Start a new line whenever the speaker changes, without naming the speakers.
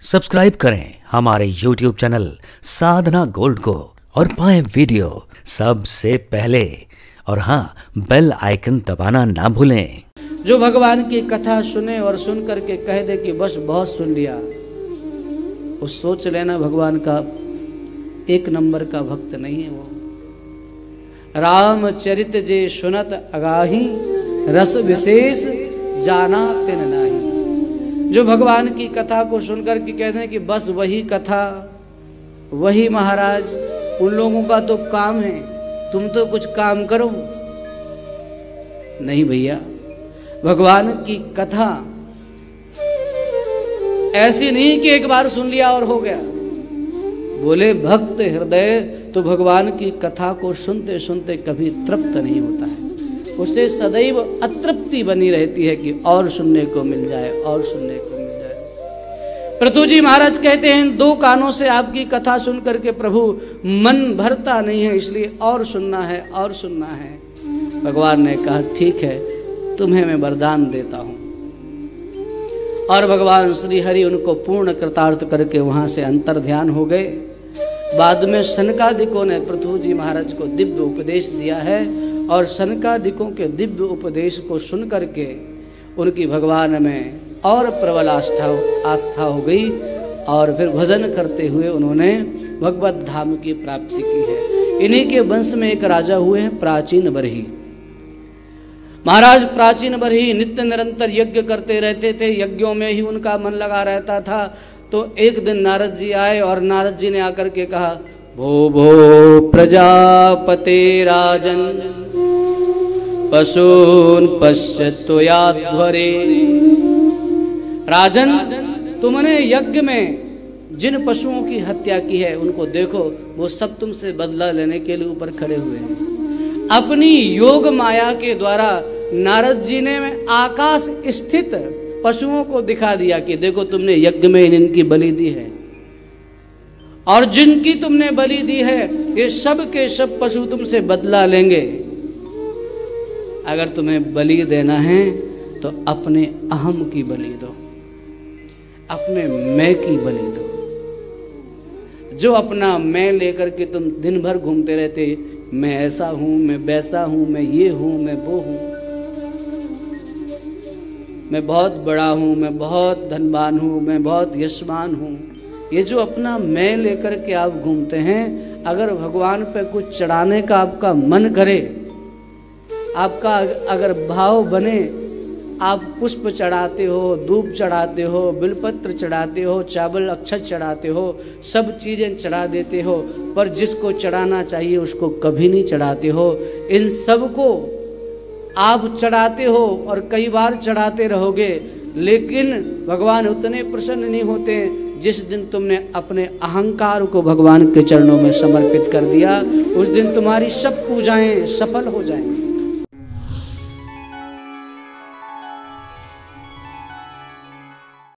Subscribe करें हमारे YouTube channel साधना gold को और पाएं वीडियो सबसे पहले। और हाँ, बेल आइकन दबाना ना भूलें।
जो भगवान की कथा सुने और सुन करके कह दे कि बस बहुत सुन लिया, वो सोच लेना भगवान का एक नंबर का भक्त नहीं है। वो रामचरित जे सुनत अगाही, रस विशेष जाना तिन नाही। जो भगवान की कथा को सुनकर के कहते हैं कि बस वही कथा, वही महाराज, उन लोगों का तो काम है, तुम तो कुछ काम करो। नहीं भैया, भगवान की कथा ऐसी नहीं कि एक बार सुन लिया और हो गया। बोले भक्त हृदय तो भगवान की कथा को सुनते सुनते कभी तृप्त नहीं होता है, उसे सदैव अतृप्ति बनी रहती है कि और सुनने को मिल जाए, और सुनने को मिल जाए। पृथु जी महाराज कहते हैं, दो कानों से आपकी कथा सुन करके प्रभु मन भरता नहीं है, इसलिए और सुनना है, और सुनना है। भगवान ने कहा ठीक है, तुम्हें मैं वरदान देता हूं। और भगवान श्री हरि उनको पूर्ण कृतार्थ करके वहां से अंतर ध्यान हो गए। बाद में सनकादिकों ने पृथु जी महाराज को दिव्य उपदेश दिया है, और सनकादिकों के दिव्य उपदेश को सुन करके उनकी भगवान में और प्रबल आस्था हो गई, और फिर भजन करते हुए उन्होंने भगवत धाम की प्राप्ति की है। इन्हीं के वंश में एक राजा हुए हैं प्राचीन बरही महाराज। प्राचीन बरही नित्य निरंतर यज्ञ करते रहते थे, यज्ञों में ही उनका मन लगा रहता था। तो एक दिन नारद जी आए और नारद जी ने आकर के कहा, भो भो प्रजापते राजन पशून पश्यत्वयाध्वरे। राजन, तुमने यज्ञ में जिन पशुओं की हत्या की है उनको देखो, वो सब तुमसे बदला लेने के लिए ऊपर खड़े हुए हैं। अपनी योग माया के द्वारा नारद जी ने आकाश स्थित पशुओं को दिखा दिया कि देखो तुमने यज्ञ में इनकी बलि दी है, और जिनकी तुमने बलि दी है ये सब के सब पशु तुमसे बदला लेंगे। अगर तुम्हें बलि देना है तो अपने अहम की बलि दो, अपने मैं की बलि दो। जो अपना मैं लेकर के तुम दिन भर घूमते रहते, मैं ऐसा हूं, मैं वैसा हूं, मैं ये हूं, मैं वो हूं, मैं बहुत बड़ा हूं, मैं बहुत धनवान हूं, मैं बहुत यशमान हूं, ये जो अपना मैं लेकर के आप घूमते हैं, अगर भगवान पे कुछ चढ़ाने का आपका मन करे, आपका अगर भाव बने, आप पुष्प चढ़ाते हो, धूप चढ़ाते हो, बिलपत्र चढ़ाते हो, चावल अक्षत चढ़ाते हो, सब चीज़ें चढ़ा देते हो, पर जिसको चढ़ाना चाहिए उसको कभी नहीं चढ़ाते हो। इन सब को आप चढ़ाते हो और कई बार चढ़ाते रहोगे, लेकिन भगवान उतने प्रसन्न नहीं होते। जिस दिन तुमने अपने अहंकार को भगवान के चरणों में समर्पित कर दिया, उस दिन तुम्हारी सब पूजाएं सफल हो जाएंगी।